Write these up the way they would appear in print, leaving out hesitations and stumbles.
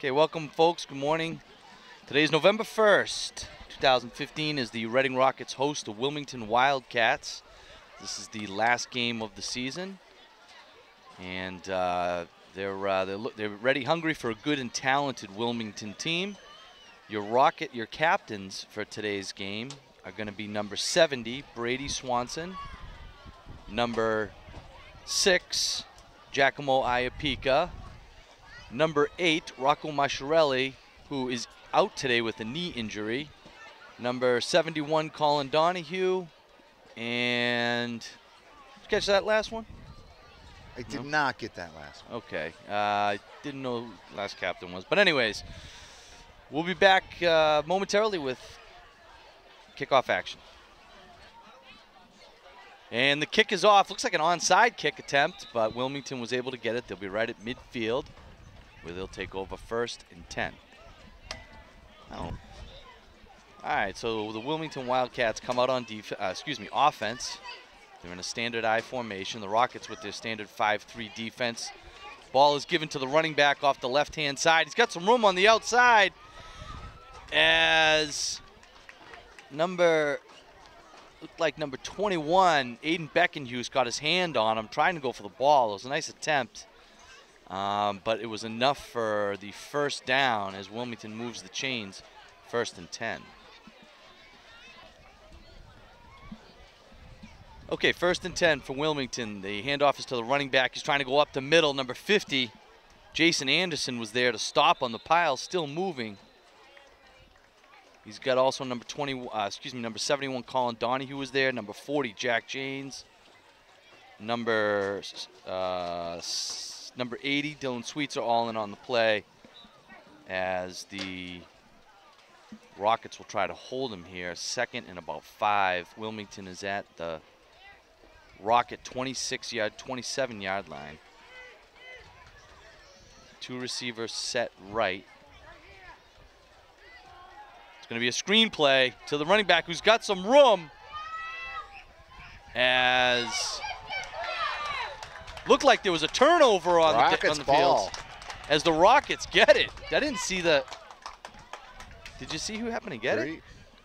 Okay, welcome folks, good morning. Today's November 1st, 2015 is the Reading Rockets host the Wilmington Wildcats. This is the last game of the season. And they're ready, hungry for a good and talented Wilmington team. Your captains for today's game are going to be number 70, Brady Swanson, number 6, Giacomo Iapika, number 8, Rocco Masciarelli, who is out today with a knee injury, number 71, Colin Donahue, and did you catch that last one? I did not get that last one. Okay, I didn't know who the last captain was. But anyways, we'll be back momentarily with kickoff action. And the kick is off. Looks like an onside kick attempt, but Wilmington was able to get it. They'll be right at midfield, where they'll take over 1st and 10. Oh. All right, so the Wilmington Wildcats come out on offense. They're in a standard I formation. The Rockets with their standard 5-3 defense. Ball is given to the running back off the left-hand side. He's got some room on the outside as number 21, Aiden Beckenhuis, got his hand on him, trying to go for the ball. It was a nice attempt. But it was enough for the first down as Wilmington moves the chains, 1st and 10. Okay, 1st and 10 for Wilmington. The handoff is to the running back. He's trying to go up the middle. Number 50, Jason Anderson, was there to stop on the pile, still moving. He's got also number 71, Colin Donahue was there. Number 40, Jack Janes. Number 80, Dylan Sweets are all in on the play as the Rockets will try to hold him here. 2nd and about 5. Wilmington is at the Rocket 27-yard line. 2 receivers set right. It's going to be a screen play to the running back who's got some room as looked like there was a turnover on the field as the Rockets get it. I didn't see the. Did you see who happened to get it?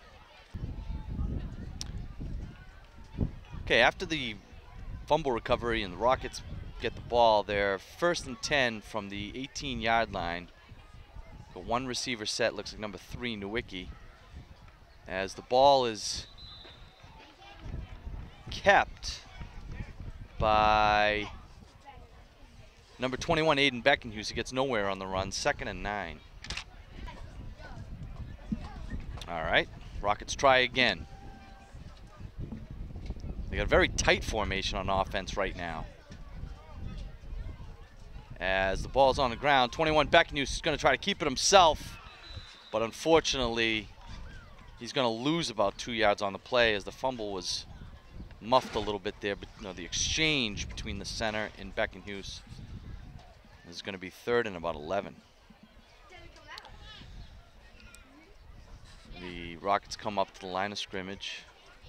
Okay, after the fumble recovery and the Rockets get the ball, they're 1st and 10 from the 18-yard line. The 1 receiver set, looks like number 3, Nowicki, as the ball is kept by number 21, Aiden Beckenhuis, who gets nowhere on the run. 2nd and 9. All right, Rockets try again. They got a very tight formation on offense right now. As the ball's on the ground, 21, Beckenhuis is going to try to keep it himself, but unfortunately, he's going to lose about 2 yards on the play as the fumble was muffed a little bit there. But the exchange between the center and Beckenhuis is going to be 3rd and about 11. The Rockets come up to the line of scrimmage.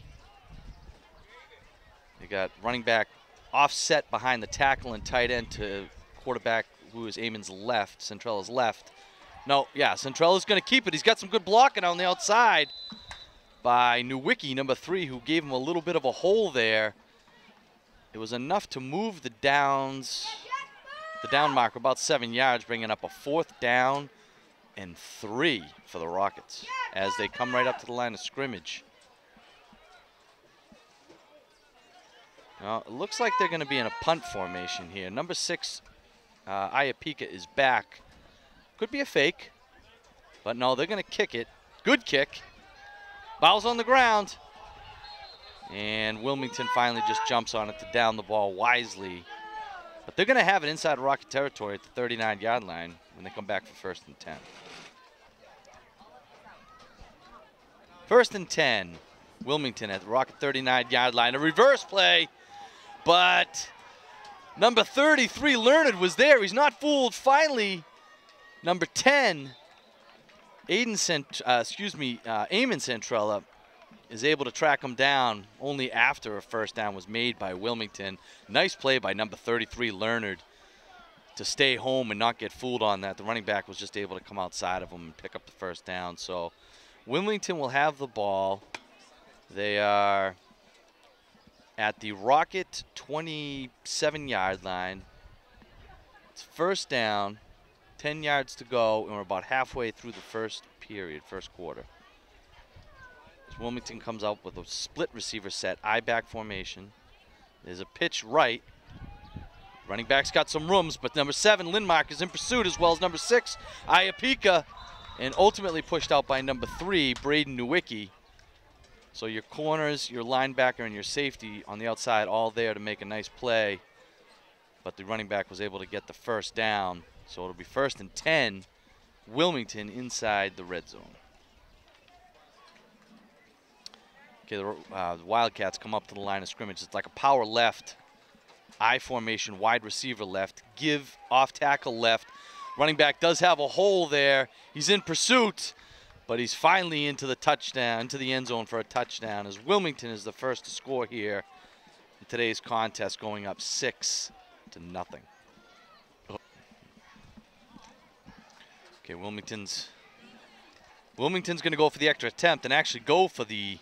They got running back offset behind the tackle and tight end to quarterback who is Eamon's left, Centrella's left. No, yeah, Centrella's going to keep it. He's got some good blocking on the outside by Nowicki, number 3, who gave him a little bit of a hole there. It was enough to move the down marker about 7 yards, bringing up a 4th down and 3 for the Rockets as they come right up to the line of scrimmage. Now, it looks like they're going to be in a punt formation here. Number 6, Iapika, is back. Could be a fake, but no, they're going to kick it. Good kick. Ball's on the ground. And Wilmington finally just jumps on it to down the ball wisely. But they're going to have it inside Rocket territory at the 39-yard line when they come back for 1st and 10. 1st and 10. Wilmington at the Rocket 39-yard line. A reverse play, but number 33, Leonard, was there. He's not fooled. Finally, number 10, Eamon Centrella, is able to track him down only after a 1st down was made by Wilmington. Nice play by number 33, Leonard. to stay home and not get fooled on that. The running back was just able to come outside of him and pick up the first down. So Wilmington will have the ball. They are at the Rocket 27-yard line. It's first down, 10 yards to go, and we're about halfway through the first period, first quarter. As Wilmington comes out with a split receiver set, I-back formation. There's a pitch right. Running back's got some rooms, but number 7, Lindmark, is in pursuit, as well as number 6, Iapika, and ultimately pushed out by number 3, Braden Nowicki. So your corners, your linebacker, and your safety on the outside all there to make a nice play. But the running back was able to get the first down. So it'll be 1st and 10, Wilmington inside the red zone. Okay, the Wildcats come up to the line of scrimmage. It's like a power left, I formation, wide receiver left, give, off tackle left. Running back does have a hole there. He's in pursuit, but he's finally into the touchdown, into the end zone for a touchdown, as Wilmington is the first to score here in today's contest, going up 6-0. Okay, Wilmington's going to go for the extra attempt and actually go for the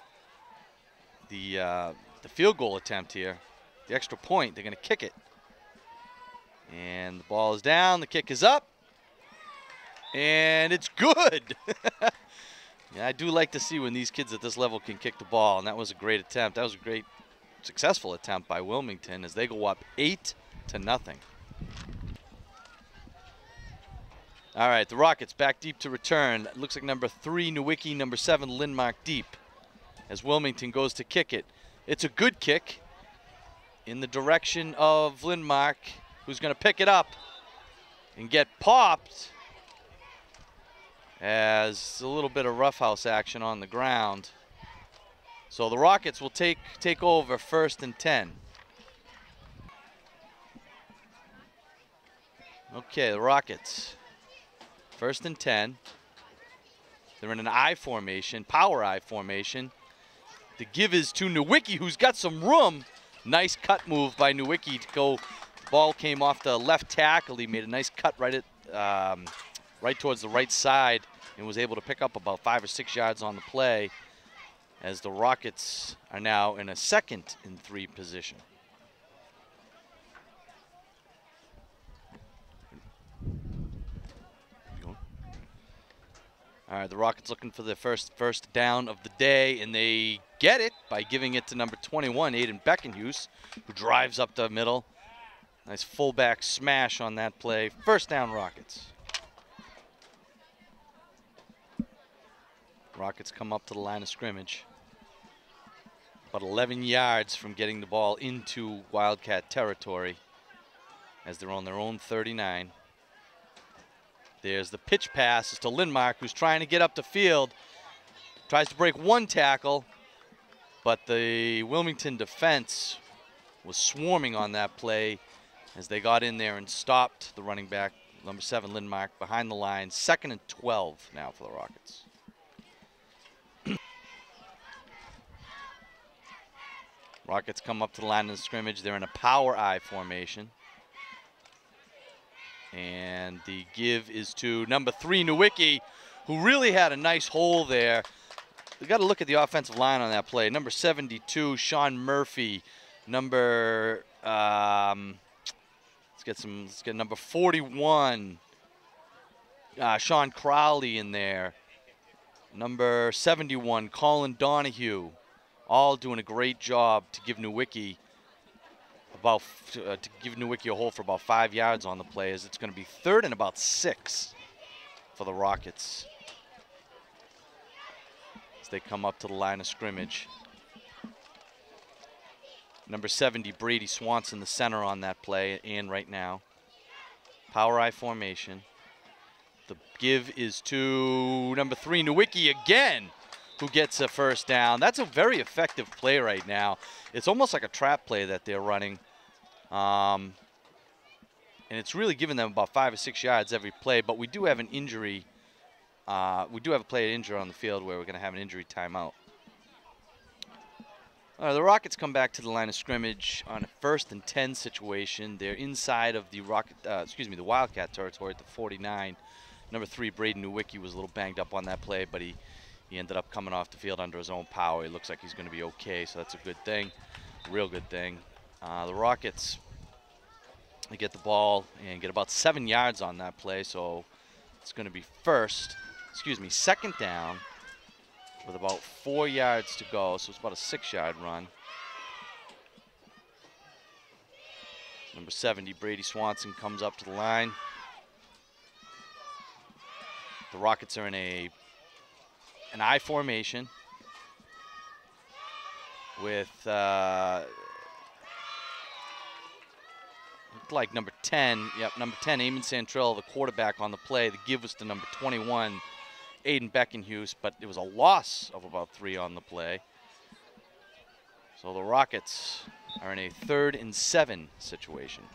field goal attempt here. The extra point, they're going to kick it. And the ball is down, the kick is up, and it's good. Yeah, I do like to see when these kids at this level can kick the ball, and that was a great attempt. That was a great, successful attempt by Wilmington as they go up 8-0. All right, the Rockets back deep to return. It looks like number 3, Nowicki, number 7, Lindmark deep, as Wilmington goes to kick it. It's a good kick in the direction of Lindmark, who's going to pick it up and get popped, as a little bit of roughhouse action on the ground. So the Rockets will take over 1st and 10. Okay, the Rockets, 1st and 10. They're in an I formation, power I formation. The give is to Nowicki, who's got some room. Nice cut move by Nowicki to go. The ball came off the left tackle. He made a nice cut right towards the right side and was able to pick up about 5 or 6 yards on the play, as the Rockets are now in a 2nd and 3 position. All right, the Rockets looking for the first down of the day, and they get it by giving it to number 21, Aiden Beckenhuis, who drives up the middle. Nice fullback smash on that play. 1st down, Rockets. Rockets come up to the line of scrimmage. About 11 yards from getting the ball into Wildcat territory, as they're on their own 39. There's the pitch pass. It's to Lindmark, who's trying to get up the field. Tries to break one tackle, but the Wilmington defense was swarming on that play as they got in there and stopped the running back, number 7, Lindmark, behind the line. 2nd and 12 now for the Rockets. Rockets come up to the line of the scrimmage. They're in a power I formation. And the give is to number 3, Nowicki, who really had a nice hole there. We got to look at the offensive line on that play. Number 72, Sean Murphy. Number let's get number 41, Sean Crowley in there. Number 71, Colin Donahue, all doing a great job to give Nowicki a hole for about 5 yards on the play, as it's going to be 3rd and about 6 for the Rockets as they come up to the line of scrimmage. Number 70, Brady Swanson, the center on that play, and right now. Power I formation. The give is to number 3, Nowicki again, who gets a 1st down. That's a very effective play right now. It's almost like a trap play that they're running. And it's really giving them about 5 or 6 yards every play, but we do have an injury. We do have a player injured on the field where we're going to have an injury timeout. The Rockets come back to the line of scrimmage on a 1st and 10 situation. They're inside of the the Wildcat territory at the 49. Number 3, Braden Nowicki, was a little banged up on that play, but he ended up coming off the field under his own power. He looks like he's going to be okay, so that's a good thing, real good thing. The Rockets, they get the ball and get about 7 yards on that play, so it's going to be 2nd down with about 4 yards to go, so it's about a 6-yard run. Number 70, Brady Swanson, comes up to the line. The Rockets are in an I formation with like number 10, number 10, Eamon Santrell, the quarterback on the play. The give was to number 21, Aiden Beckenhuis, but it was a loss of about 3 on the play. So the Rockets are in a 3rd and 7 situation.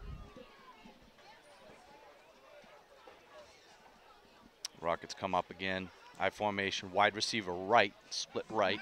Rockets come up again. I formation, wide receiver right, split right.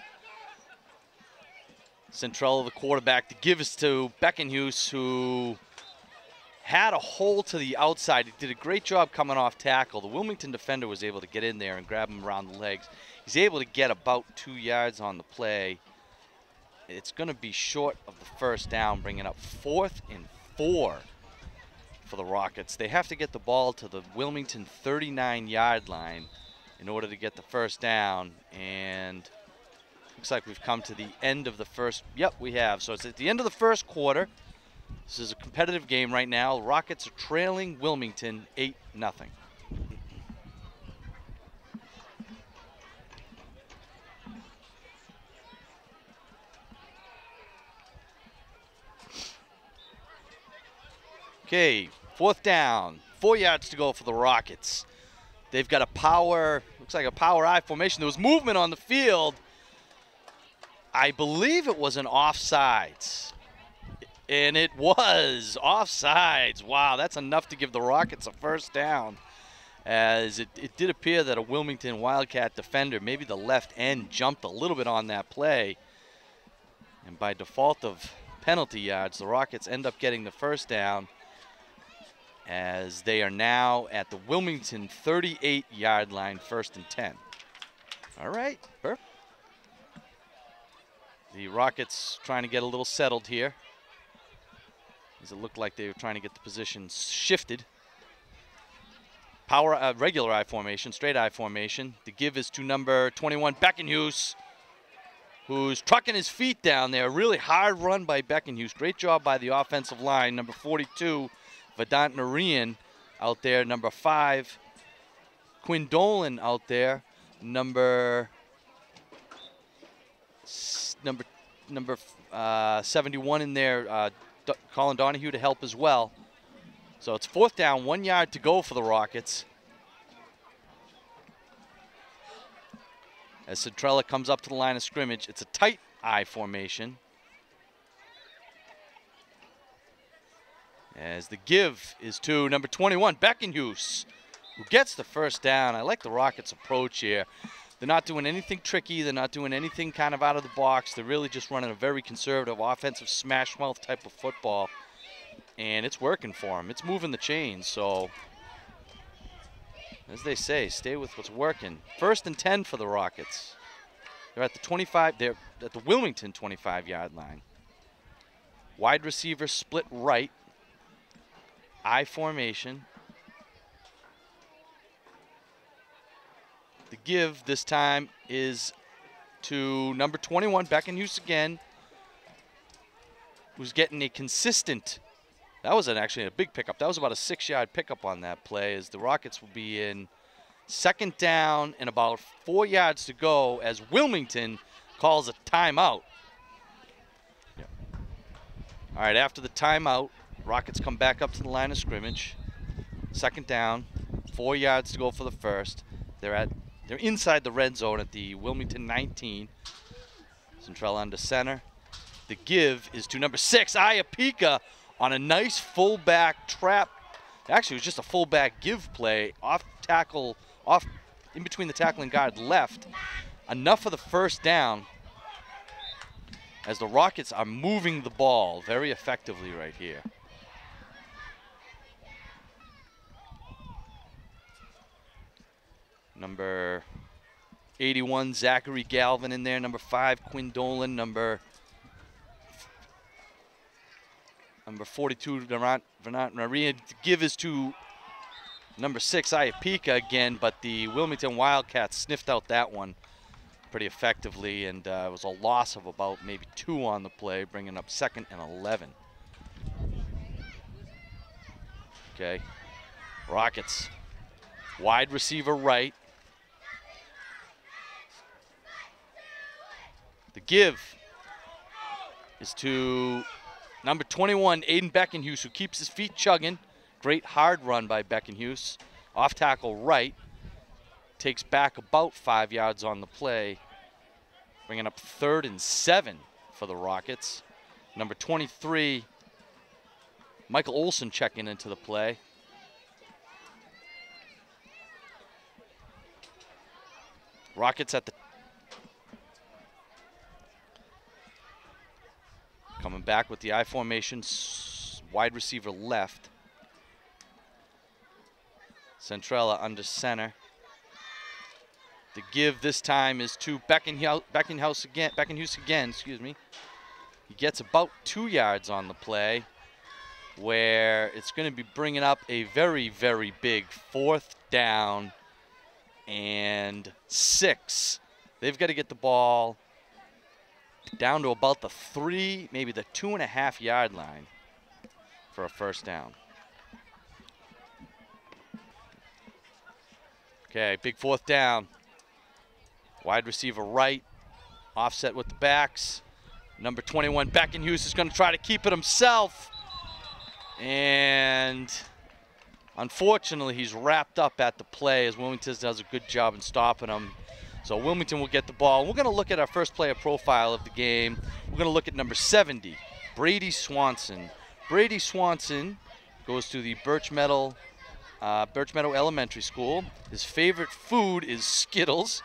Santrell, the quarterback. The give is to Beckenhuis, who had a hole to the outside. He did a great job coming off tackle. The Wilmington defender was able to get in there and grab him around the legs. He's able to get about 2 yards on the play. It's going to be short of the 1st down, bringing up 4th and 4 for the Rockets. They have to get the ball to the Wilmington 39-yard line in order to get the 1st down, and looks like we've come to the end of the first. Yep, we have. So it's at the end of the 1st quarter. This is a competitive game right now. The Rockets are trailing Wilmington 8-0. Okay, 4th down, 4 yards to go for the Rockets. They've got a power, looks like a power I formation. There was movement on the field. I believe it was an offsides. And it was offsides. Wow, that's enough to give the Rockets a 1st down. As it did appear that a Wilmington Wildcat defender, maybe the left end, jumped a little bit on that play. And by default of penalty yards, the Rockets end up getting the 1st down, as they are now at the Wilmington 38-yard line, 1st and 10. All right, perfect. The Rockets trying to get a little settled here, as it looked like they were trying to get the position shifted. Power, regular I formation, straight I formation. The give is to number 21, Beckenhuis, who's trucking his feet down there. Really hard run by Beckenhuis. Great job by the offensive line. Number 42, Vedant Narayan out there. Number 5, Quinn Dolan out there. Number 71 in there, Colin Donahue to help as well. So it's 4th down, 1 yard to go for the Rockets. As Centrella comes up to the line of scrimmage, it's a tight I formation. As the give is to number 21, Beckenhuis, who gets the 1st down. I like the Rockets' approach here. They're not doing anything tricky. They're not doing anything kind of out of the box. They're really just running a very conservative offensive smash mouth type of football. And it's working for them. It's moving the chains. So, as they say, stay with what's working. 1st and 10 for the Rockets. They're at the 25. They're at the Wilmington 25-yard line. Wide receiver split right. I formation. The give this time is to number 21, Beckenhuis again, who's getting a consistent. That was actually a big pickup. That was about a 6-yard pickup on that play, as the Rockets will be in 2nd down and about 4 yards to go as Wilmington calls a timeout. Yep. All right, after the timeout, Rockets come back up to the line of scrimmage. 2nd down, 4 yards to go for the 1st. They're inside the red zone at the Wilmington 19. Centrell under center. The give is to number 6, Iapika, on a nice fullback trap. Actually, it was just a fullback give play. Off tackle, off in between the tackling guard left. Enough for the 1st down. as the Rockets are moving the ball very effectively right here. Number 81, Zachary Galvin in there. Number 5, Quinn Dolan. Number 42, Vernat Maria. The give is to number 6, Iapika again, but the Wilmington Wildcats sniffed out that one pretty effectively, and it was a loss of about maybe 2 on the play, bringing up 2nd and 11. Okay, Rockets, wide receiver right. The give is to number 21, Aiden Beckenhuis, who keeps his feet chugging. Great hard run by Beckenhuis. Off tackle right. Takes back about 5 yards on the play. Bringing up 3rd and 7 for the Rockets. Number 23, Michael Olson checking into the play. Rockets at the coming back with the I formation, wide receiver left. Centrella under center. The give this time is to Beckenhuis again, excuse me. He gets about 2 yards on the play, where it's going to be bringing up a very, very big 4th down and 6. They've got to get the ball down to about the 3, maybe the 2.5 yard line for a 1st down. Okay, big 4th down. Wide receiver right, offset with the backs. Number 21, Beckenhuis, is going to try to keep it himself. And unfortunately, he's wrapped up at the play as Wilmington does a good job in stopping him. So Wilmington will get the ball. We're going to look at our first player profile of the game. We're going to look at number 70, Brady Swanson. Brady Swanson goes to the Birch Meadow Elementary School. His favorite food is Skittles.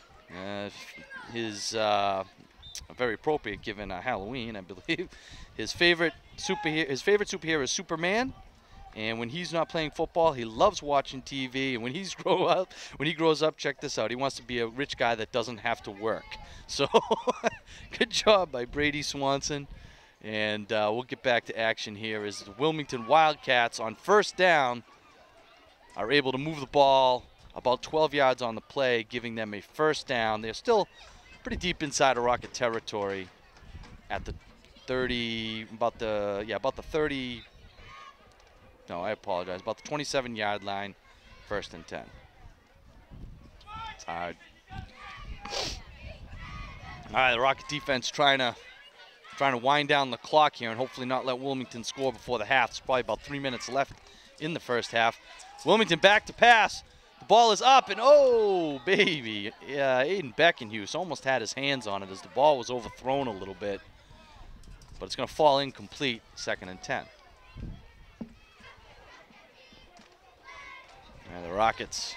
Very appropriate given Halloween, I believe. His favorite superhero is Superman. And when he's not playing football, he loves watching TV. And when he grows up, check this out. He wants to be a rich guy that doesn't have to work. So, good job by Brady Swanson. And we'll get back to action here as the Wilmington Wildcats on 1st down are able to move the ball about 12 yards on the play, giving them a 1st down. They're still pretty deep inside of Rocket territory at the 30, about the 30. No, I apologize. About the 27-yard line, 1st and 10. It's hard. All right, the Rocket defense trying to wind down the clock here and hopefully not let Wilmington score before the half. It's probably about 3 minutes left in the 1st half. Wilmington back to pass. The ball is up, and oh, baby. Yeah, Aiden Beckenhuis almost had his hands on it as the ball was overthrown a little bit. But it's going to fall incomplete, 2nd and 10. And the Rockets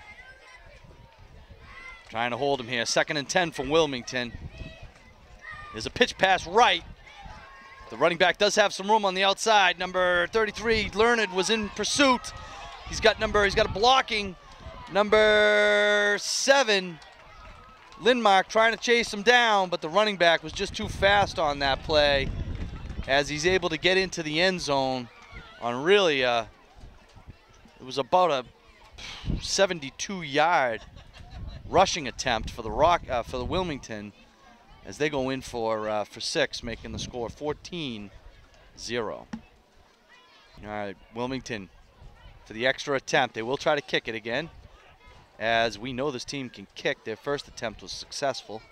trying to hold him here. 2nd and 10 from Wilmington. There's a pitch pass right. The running back does have some room on the outside. Number 33, Learned, was in pursuit. He's got a blocking. Number 7, Lindmark, trying to chase him down, but the running back was just too fast on that play as he's able to get into the end zone on really it was about a 72-yard rushing attempt for the Wilmington as they go in for 6, making the score 14-0. All right, Wilmington for the extra attempt. They will try to kick it again, as we know this team can kick. Their first attempt was successful.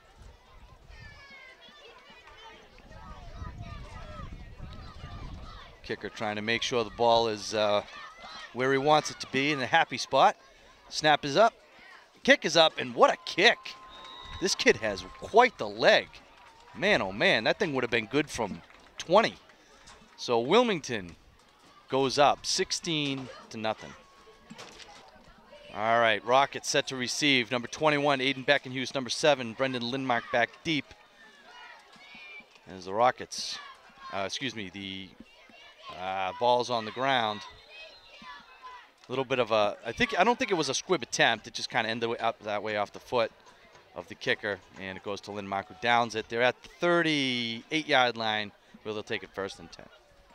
Kicker trying to make sure the ball is where he wants it to be, in a happy spot. Snap is up, kick is up, and what a kick. This kid has quite the leg. Man, oh man, that thing would have been good from 20. So Wilmington goes up 16-0. All right, Rockets set to receive. Number 21, Aiden Beckenhuis. Number 7, Brendan Lindmark back deep. As the Rockets, the ball's on the ground. A little bit of a, I don't think it was a squib attempt. It just kind of ended up that way off the foot of the kicker, and it goes to Lindmark, who downs it. They're at the 38-yard line, where they'll take it 1st and 10.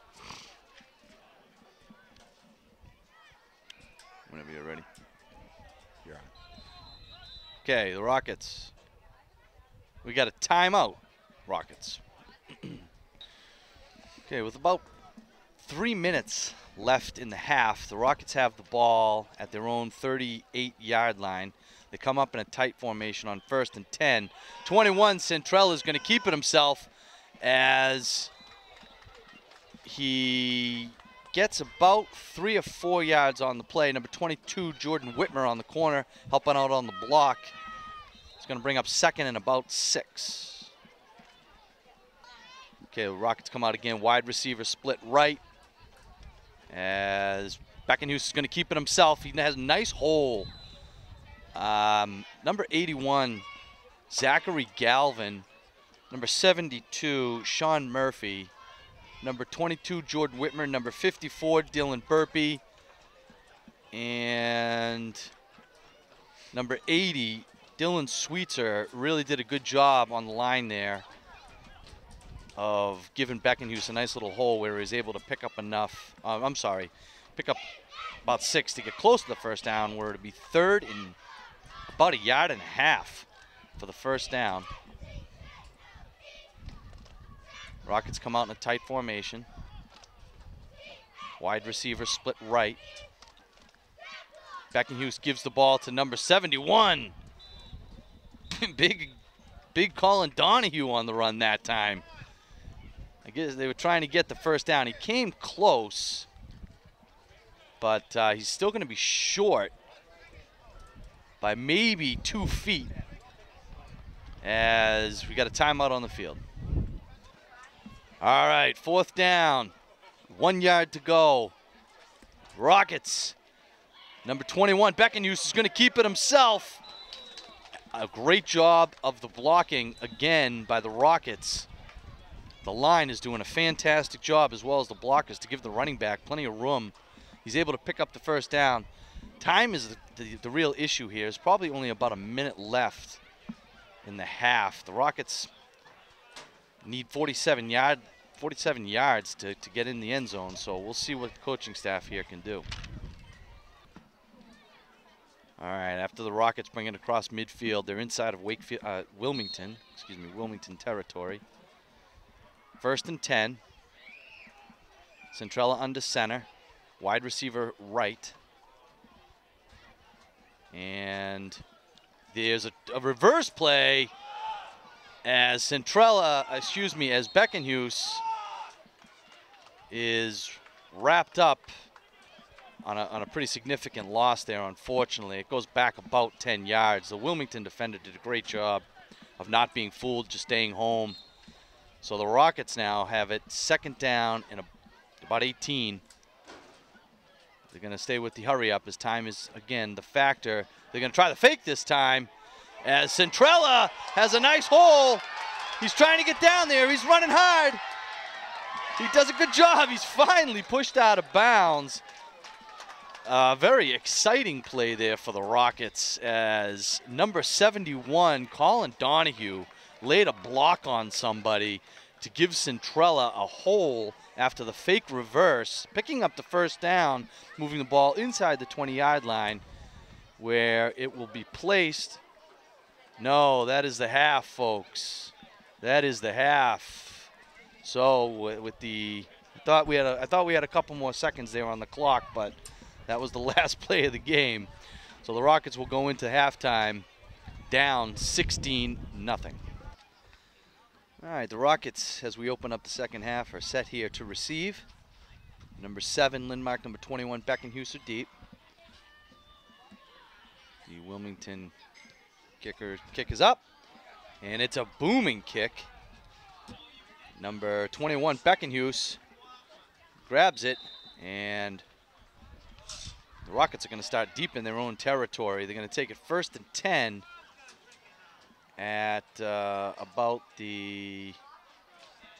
Whenever you're ready. You're on. Okay, the Rockets. We got a timeout, Rockets. Okay, with about 3 minutes left in the half, the Rockets have the ball at their own 38-yard line. They come up in a tight formation on 1st and 10. 21, Centrella is going to keep it himself as he gets about 3 or 4 yards on the play. Number 22, Jordan Whitmer on the corner, helping out on the block. It's going to bring up 2nd and about 6. Okay, the Rockets come out again. Wide receiver split right. As Beckenhuis is going to keep it himself. He has a nice hole. Number 81, Zachary Galvin. Number 72, Sean Murphy. Number 22, Jordan Whitmer. Number 54, Dylan Burpee. And number 80, Dylan Sweetser, really did a good job on the line there of giving Beckenhuis a nice little hole where he was able to pick up enough. Pick up about 6 to get close to the 1st down, where it'd be 3rd and about 1.5 yards for the 1st down. Rockets come out in a tight formation. Wide receiver split right. Beckenhuis gives the ball to number 71. Big Colin Donahue on the run that time. I guess they were trying to get the 1st down. He came close, but he's still going to be short by maybe 2 feet, as we got a timeout on the field. All right, 4th down, 1 yard to go. Rockets, number 21, Beckenhuis is going to keep it himself. A great job of the blocking again by the Rockets. The line is doing a fantastic job, as well as the blockers, to give the running back plenty of room. He's able to pick up the 1st down. Time is the real issue here. There's probably only about a minute left in the half. The Rockets need 47 yards to get in the end zone, so we'll see what the coaching staff here can do. All right, after the Rockets bring it across midfield, they're inside of Wilmington territory. 1st and 10. Centrella under center. Wide receiver right. And there's a reverse play as as Beckenhuis is wrapped up on a pretty significant loss there, unfortunately. It goes back about 10 yards. The Wilmington defender did a great job of not being fooled, just staying home. So the Rockets now have it 2nd down and about 18. They're going to stay with the hurry up, as time is, again, the factor. They're going to try the fake this time, as Centrella has a nice hole. He's trying to get down there. He's running hard. He does a good job. He's finally pushed out of bounds. Very exciting play there for the Rockets, as number 71, Colin Donahue, laid a block on somebody to give Centrella a hole after the fake reverse, picking up the 1st down, moving the ball inside the 20-yard line, where it will be placed. No, that is the half, folks. That is the half. So with the, I thought we had a couple more seconds there on the clock, but that was the last play of the game. So the Rockets will go into halftime down 16-0. All right, the Rockets, as we open up the 2nd half, are set here to receive. Number 7, Lindmark. Number 21, Beckenhuis are deep. The Wilmington kick is up, and it's a booming kick. Number 21, Beckenhuis, grabs it, and the Rockets are going to start deep in their own territory. They're going to take it 1st and 10 at about the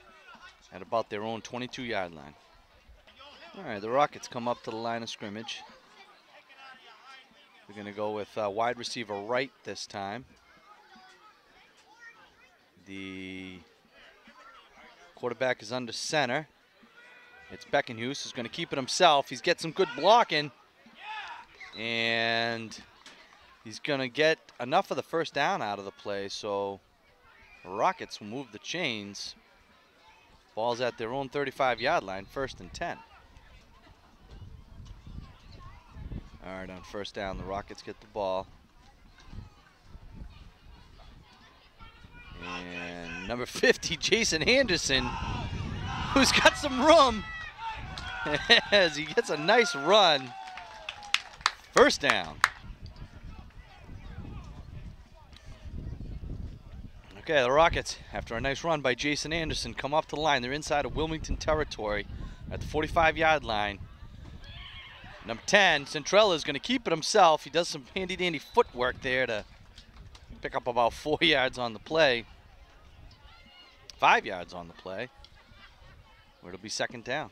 at about their own 22-yard line. All right, the Rockets come up to the line of scrimmage. We're going to go with wide receiver right this time. The quarterback is under center. It's Beckenhuis who's going to keep it himself. He's got some good blocking. And he's going to get enough of the first down out of the play. So the Rockets will move the chains. Ball's at their own 35-yard line, 1st and 10. All right, on first down, the Rockets get the ball. And number 50, Jason Anderson, who's got some room as he gets a nice run. First down. Okay, the Rockets, after a nice run by Jason Anderson, come up to the line. They're inside of Wilmington territory at the 45-yard line. Number 10, Centrella is going to keep it himself. He does some handy-dandy footwork there to pick up about 4 yards on the play. 5 yards on the play, where it'll be second down.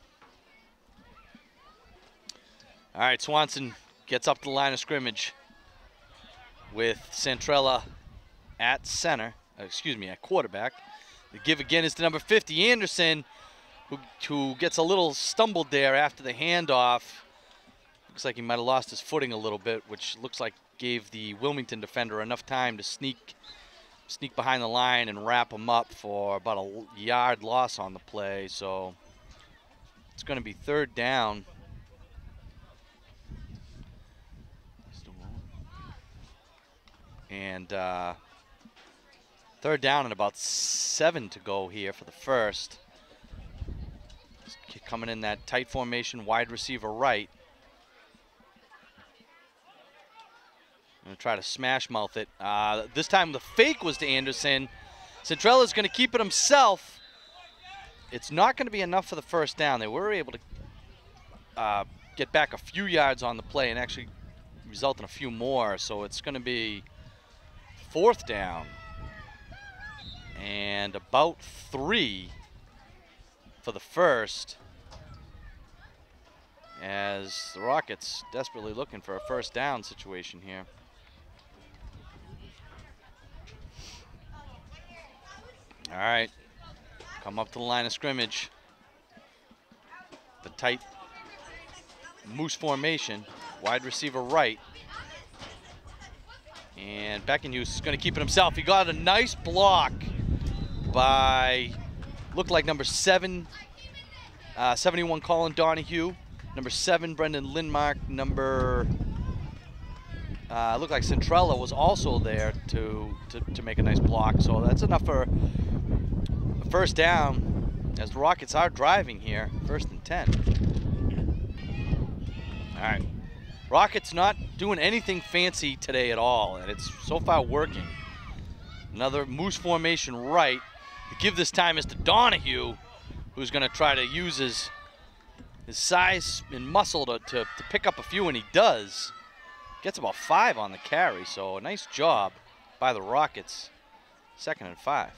All right, Swanson gets up to the line of scrimmage with Centrella at center, at quarterback. The give again is to number 50, Anderson, who gets a little stumbled there after the handoff. Looks like he might have lost his footing a little bit, which looks like gave the Wilmington defender enough time to sneak behind the line and wrap him up for about a yard loss on the play. So it's going to be third down. And third down and about 7 to go here for the first. Coming in that tight formation, wide receiver right. Going to try to smash mouth it. This time the fake was to Anderson. Centrella's going to keep it himself. It's not going to be enough for the first down. They were able to get back a few yards on the play and actually result in a few more. So it's going to be fourth down and about 3 for the first, as the Rockets desperately looking for a first down situation here. All right, come up to the line of scrimmage. The tight moose formation, wide receiver right. And Beckenhuis is going to keep it himself. He got a nice block by, looked like number 71 Colin Donahue, number 7 Brendan Lindmark, number looked like Centrella was also there to make a nice block. So that's enough for a first down as the Rockets are driving here, 1st and 10. All right. Rockets not doing anything fancy today at all, and it's so far working. Another moose formation right. The give this time is to Donahue, who's going to try to use his size and muscle to pick up a few, and he does. Gets about 5 on the carry, so a nice job by the Rockets. 2nd and 5.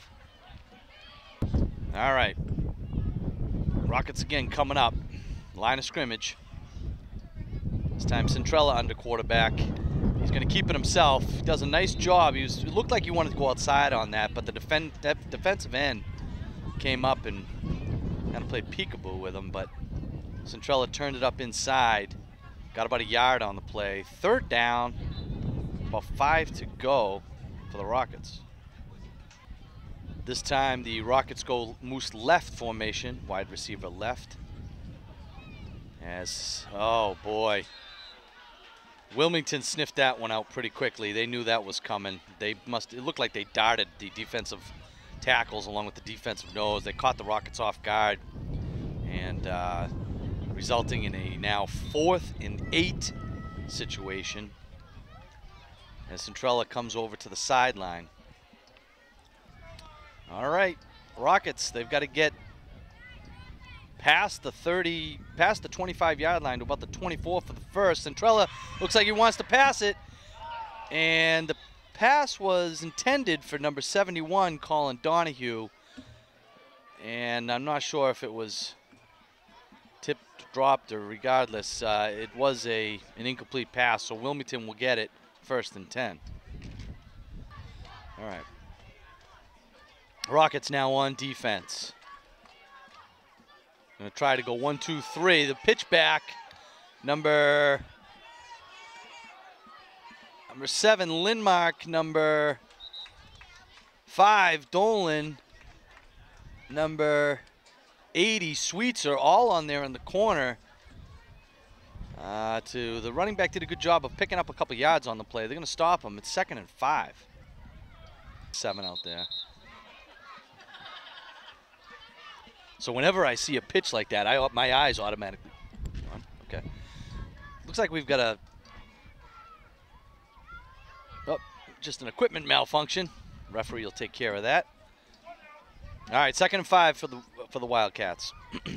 All right. Rockets again coming up. Line of scrimmage. This time Centrella under quarterback. He's going to keep it himself. He does a nice job. It looked like he wanted to go outside on that, but the defensive end came up and kind of played peekaboo with him, but Centrella turned it up inside. Got about a yard on the play. Third down, about 5 to go for the Rockets. This time the Rockets go moose left formation, wide receiver left. As, oh boy. Wilmington sniffed that one out pretty quickly. They knew that was coming. It looked like they darted the defensive tackles along with the defensive nose. They caught the Rockets off guard, and resulting in a now 4th and 8 situation as Centrella comes over to the sideline. All right, Rockets, they've got to get past the 25-yard line to about the 24 for the first. Centrella looks like he wants to pass it, and the pass was intended for number 71, Colin Donahue. And I'm not sure if it was tipped, dropped, or regardless, it was an incomplete pass, so Wilmington will get it 1st and 10. All right. Rockets now on defense. Gonna try to go 1-2-3. The pitch back, number 7, Lindmark, number 5, Dolan, number 80, Sweetser, all on there in the corner. To the running back did a good job of picking up a couple yards on the play. They're gonna stop him. It's 2nd and 5. 7 out there. So whenever I see a pitch like that, my eyes automatically. Okay. Looks like we've got just an equipment malfunction. Referee will take care of that. All right, 2nd and 5 for the Wildcats.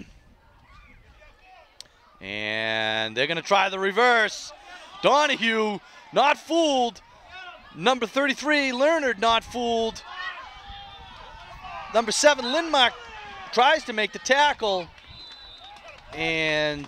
And they're gonna try the reverse. Donahue not fooled. Number 33, Leonard not fooled. Number 7, Lindmark tries to make the tackle, and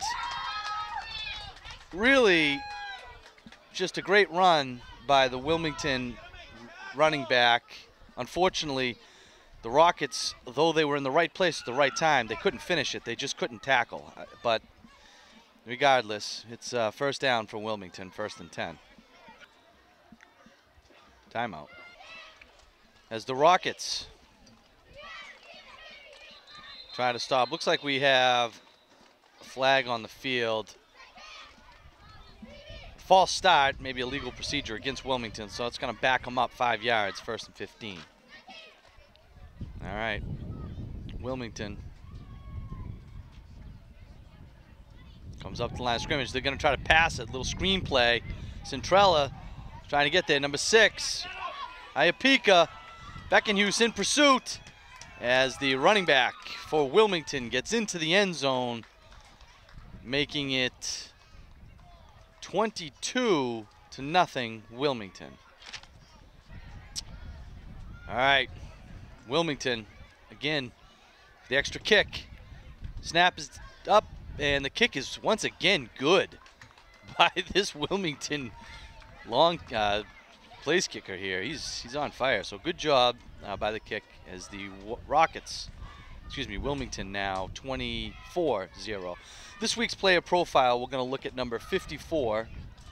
really just a great run by the Wilmington running back. Unfortunately, the Rockets, though they were in the right place at the right time, they couldn't finish it. They just couldn't tackle. But regardless, it's 1st down for Wilmington, 1st and 10. Timeout. As the Rockets try to stop. Looks like we have a flag on the field. False start, maybe a legal procedure against Wilmington, so it's going to back them up 5 yards, 1st and 15. All right, Wilmington comes up to the line of scrimmage. They're going to try to pass it, little screenplay. Centrella trying to get there. Number 6, Iapika. Beckenhuis in pursuit as the running back for Wilmington gets into the end zone, making it 22-0 Wilmington. All right, Wilmington, again, the extra kick. Snap is up, and the kick is once again good by this Wilmington long place kicker here. He's on fire, so good job by the kick as the Wilmington now 24-0. This week's player profile, we're going to look at number 54.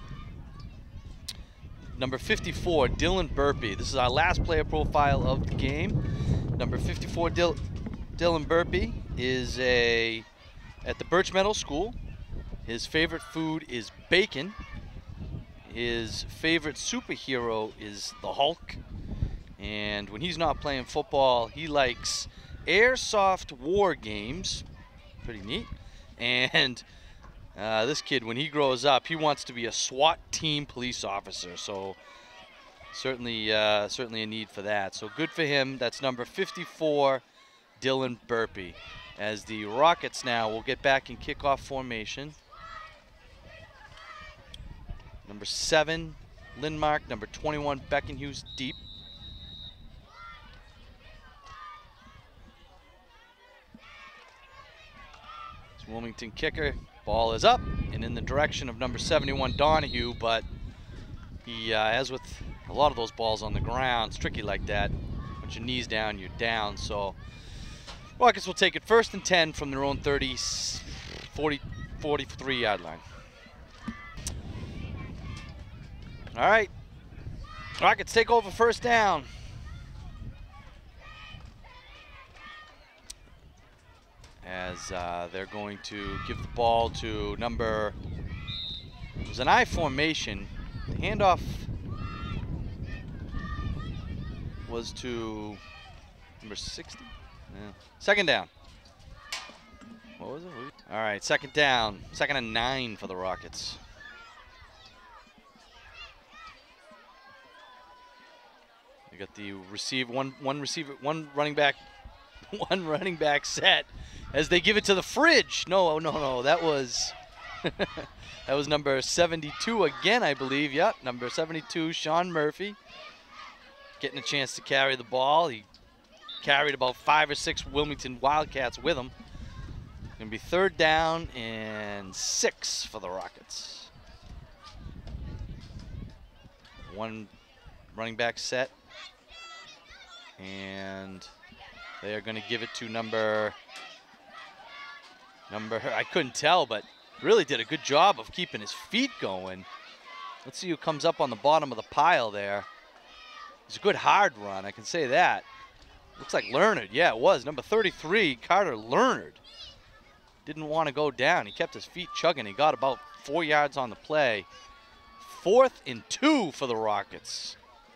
Number 54, Dylan Burpee. This is our last player profile of the game. Number 54, Dylan Burpee is at the Birch Meadow School. His favorite food is bacon. His favorite superhero is the Hulk. And when he's not playing football, he likes airsoft war games. Pretty neat. And this kid, when he grows up, he wants to be a SWAT team police officer. So certainly a need for that. So good for him. That's number 54, Dylan Burpee. As the Rockets now will get back in kickoff formation. Number 7, Lindmark. Number 21, Beckenhuis deep. Wilmington kicker, ball is up and in the direction of number 71, Donahue, but he, as with a lot of those balls on the ground, it's tricky like that. Put your knees down, you're down. So Rockets will take it 1st and 10 from their own 43-yard line. All right, Rockets take over 1st down. As they're going to give the ball to number, it was an I formation. The handoff was to number 60. Yeah. 2nd down. What was it? All right, 2nd down. 2nd and 9 for the Rockets. They got the one running back set. As they give it to the fridge. No, that was that was number 72 again, I believe. Yep, number 72, Sean Murphy, getting a chance to carry the ball. He carried about 5 or 6 Wilmington Wildcats with him. Gonna be 3rd down and 6 for the Rockets. 1 running back set. And they are gonna give it to number, I couldn't tell, but really did a good job of keeping his feet going. Let's see who comes up on the bottom of the pile there. It's a good hard run, I can say that. Looks like Leonard. Yeah, it was. Number 33, Carter Leonard. Didn't want to go down. He kept his feet chugging. He got about 4 yards on the play. 4th and 2 for the Rockets.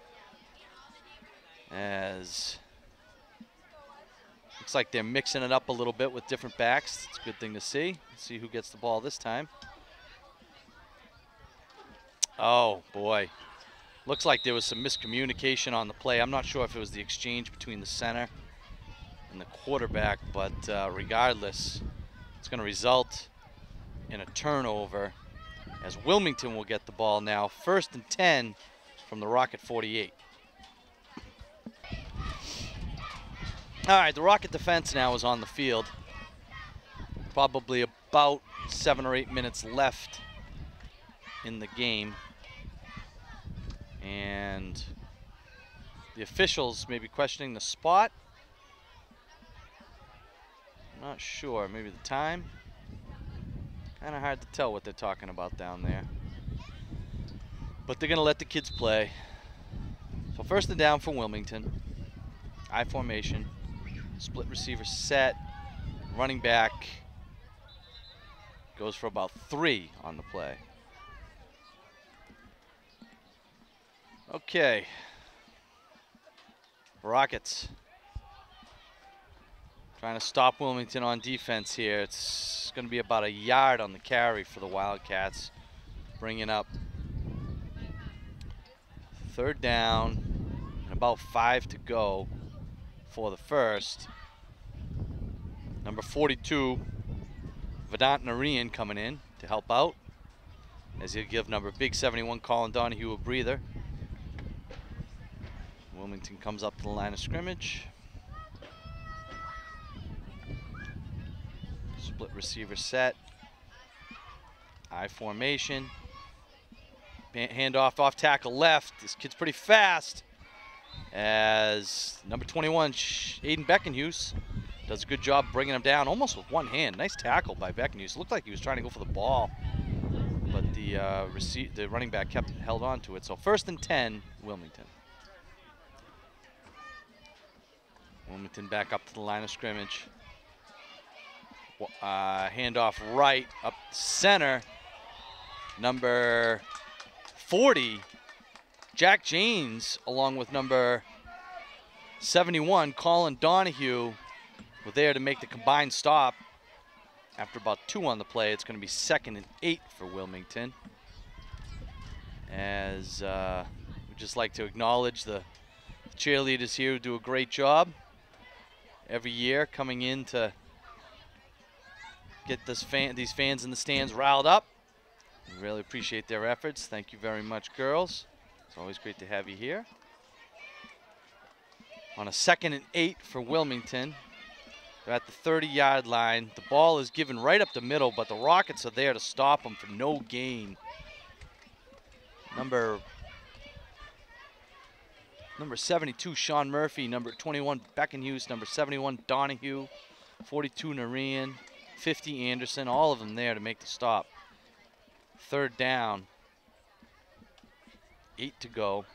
As looks like they're mixing it up a little bit with different backs. It's a good thing to see. Let's see who gets the ball this time. Oh, boy. Looks like there was some miscommunication on the play. I'm not sure if it was the exchange between the center and the quarterback, but regardless, it's going to result in a turnover as Wilmington will get the ball now. 1st and 10 from the Rocket 48. All right, the Rocket defense now is on the field. Probably about 7 or 8 minutes left in the game. And the officials may be questioning the spot. I'm not sure, maybe the time. Kind of hard to tell what they're talking about down there. But they're gonna let the kids play. So 1st and down for Wilmington. I formation. Split receiver set, running back goes for about 3 on the play. Okay, Rockets trying to stop Wilmington on defense here. It's going to be about a yard on the carry for the Wildcats, bringing up 3rd down and about 5 to go for the 1st. Number 42, Vedant Narayan coming in to help out as he'll give number big 71, Colin Donahue, a breather. Wilmington comes up to the line of scrimmage. Split receiver set. I formation. Handoff off tackle left. This kid's pretty fast. As number 21, Aiden Beckenhuis, does a good job bringing him down almost with one hand. Nice tackle by Beckenhuis. Looked like he was trying to go for the ball, but the running back held on to it. So 1st and 10, Wilmington. Wilmington back up to the line of scrimmage. Handoff right, up center. Number 40, Jack James, along with number 71, Colin Donahue, were there to make the combined stop. After about 2 on the play, it's going to be 2nd and 8 for Wilmington. As we'd just like to acknowledge the cheerleaders here who do a great job every year coming in to get these fans in the stands riled up. We really appreciate their efforts. Thank you very much, girls. It's always great to have you here. On a 2nd and 8 for Wilmington. They're at the 30-yard line. The ball is given right up the middle, but the Rockets are there to stop them for no gain. Number 72, Sean Murphy. Number 21, Beckenhuis. Number 71, Donahue. 42, Narayan. 50, Anderson. All of them there to make the stop. 3rd down. 8 to go.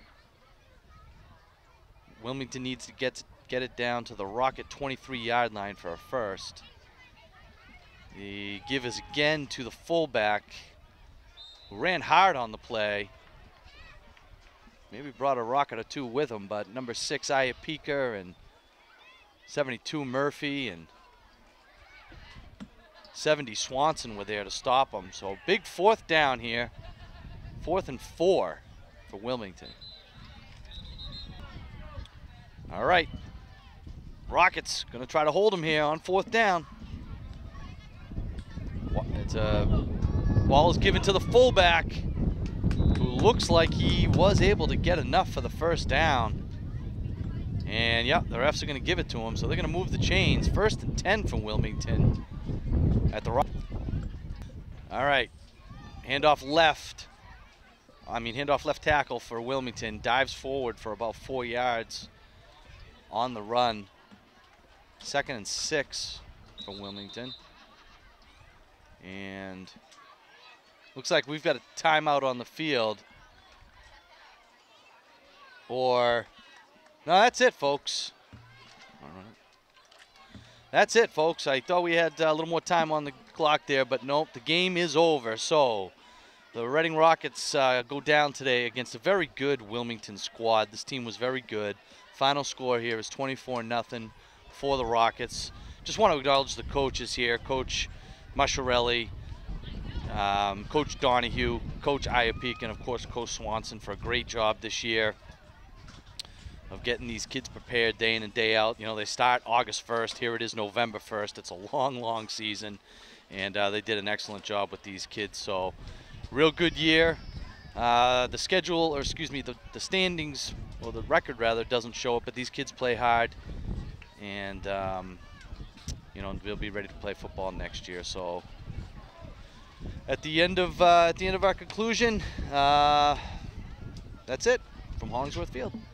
Wilmington needs to get it down to the Rocket 23-yard line for a first. The give is again to the fullback, who ran hard on the play. Maybe brought a Rocket or 2 with him, but number 6, Iapika, and 72, Murphy, and 70, Swanson were there to stop him. So big 4th down here. 4th and 4 for Wilmington. All right. Rockets going to try to hold him here on 4th down. It's a ball is given to the fullback, who looks like he was able to get enough for the 1st down. And yeah, the refs are going to give it to him, so they're going to move the chains. 1st and 10 from Wilmington at the All right, handoff left. Handoff left tackle for Wilmington. Dives forward for about 4 yards on the run. 2nd and 6 from Wilmington. And looks like we've got a timeout on the field. No, that's it, folks. All right. That's it, folks. I thought we had a little more time on the clock there, but nope, the game is over. So the Reading Rockets go down today against a very good Wilmington squad. This team was very good. Final score here is 24-0 for the Rockets. Just want to acknowledge the coaches here, Coach Masciarelli, Coach Donahue, Coach Iapik, and of course Coach Swanson for a great job this year of getting these kids prepared day in and day out. You know, they start August 1st. Here it is November 1st. It's a long, long season, and they did an excellent job with these kids. So, real good year. The schedule, or excuse me, the standings, or the record rather, doesn't show it, but these kids play hard, and you know, they'll be ready to play football next year. So, at the end of our conclusion, that's it from Hollingsworth Field.